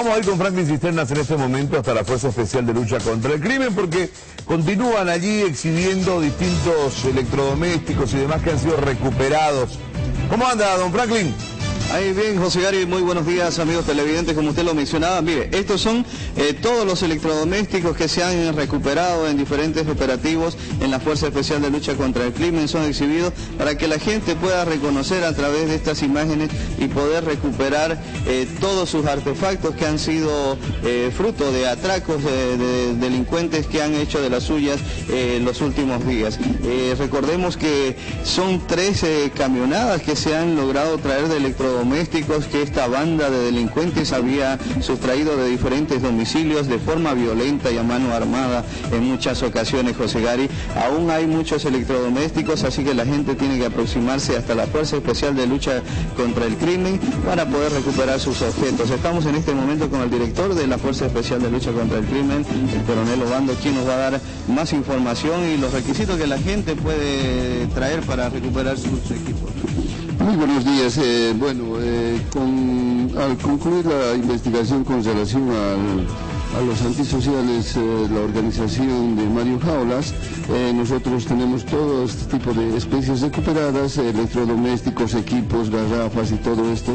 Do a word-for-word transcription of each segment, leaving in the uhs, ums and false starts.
Vamos a ir con Franklin Cisternas en este momento hasta la Fuerza Especial de Lucha contra el Crimen, porque continúan allí exhibiendo distintos electrodomésticos y demás que han sido recuperados. ¿Cómo anda, don Franklin? Ahí bien, José Gary, muy buenos días, amigos televidentes, como usted lo mencionaba. Mire, estos son eh, todos los electrodomésticos que se han recuperado en diferentes operativos en la Fuerza Especial de Lucha contra el Crimen, son exhibidos para que la gente pueda reconocer a través de estas imágenes y poder recuperar eh, todos sus artefactos que han sido eh, fruto de atracos de, de delincuentes que han hecho de las suyas eh, los últimos días. Eh, recordemos que son trece camionadas que se han logrado traer de electrodomésticos domésticos que esta banda de delincuentes había sustraído de diferentes domicilios de forma violenta y a mano armada en muchas ocasiones, José Gary. Aún hay muchos electrodomésticos, así que la gente tiene que aproximarse hasta la Fuerza Especial de Lucha contra el Crimen para poder recuperar sus objetos. Estamos en este momento con el director de la Fuerza Especial de Lucha contra el Crimen, el coronel Obando, quien nos va a dar más información y los requisitos que la gente puede traer para recuperar sus equipos. Muy buenos días. Eh, bueno, eh, con, al concluir la investigación con relación al, a los antisociales, eh, la organización de Mario Jaulas, eh, nosotros tenemos todo este tipo de especies recuperadas, electrodomésticos, equipos, garrafas y todo esto,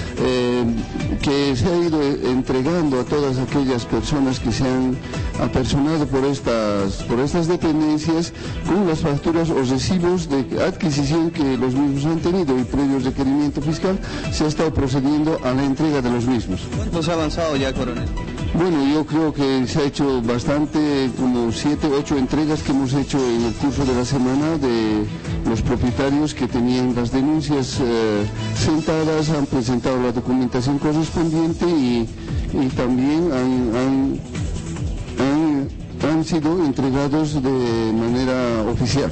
eh, que se ha ido entregando a todas aquellas personas que se han apersonado por estas, por estas dependencias con las facturas o recibos de adquisición que los mismos han tenido y previo requerimiento fiscal se ha estado procediendo a la entrega de los mismos. ¿Cuánto se ha avanzado ya, coronel? Bueno, yo creo que se ha hecho bastante, como siete, ocho entregas que hemos hecho en el curso de la semana de los propietarios que tenían las denuncias eh, sentadas, han presentado la documentación correspondiente y, y también han, han, han, han sido entregados de manera oficial.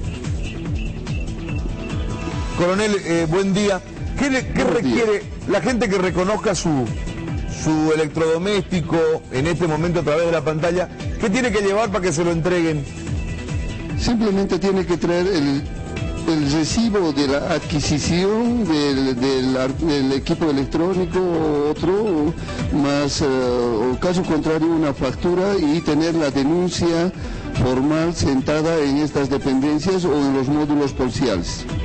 Coronel, eh, buen día. ¿Qué, le, qué requiere días. la gente que reconozca su... su electrodoméstico en este momento a través de la pantalla? ¿Qué tiene que llevar para que se lo entreguen? Simplemente tiene que traer el, el recibo de la adquisición del, del, del equipo electrónico o otro, más uh, o caso contrario una factura y tener la denuncia formal sentada en estas dependencias o en los módulos policiales.